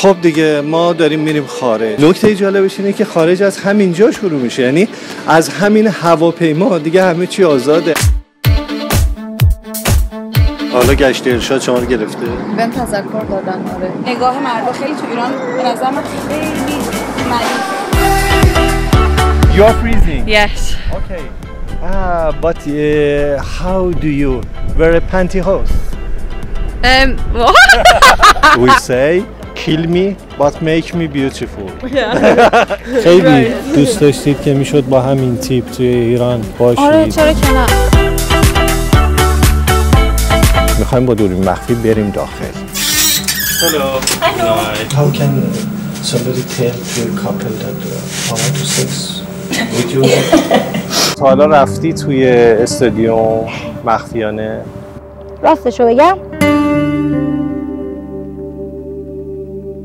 خب دیگه ما داریم میریم خارج. نکته جالبش اینه که خارج از همینجا شروع میشه، یعنی از همین هواپیما دیگه همه چی آزاده. حالا گشت ارشاد شما رو گرفته؟ بهم تذکر دادن. آره. نگاه مردم خیلی تو ایران به نظر من خیلی مریضه. You are freezing? Yes. Okay. But how do you wear a pantyhose? What? We say kill me but make me beautiful. خیلی دوست داشتید که میشد با همین تیپ توی ایران باشید؟ آره چرا که نه. میخوایم با دوربین مخفی بریم داخل. Hello. How can somebody tell to a couple that I want to sex with you? تا حالا رفتی توی استادیوم مخفیانه؟ راستشو بگم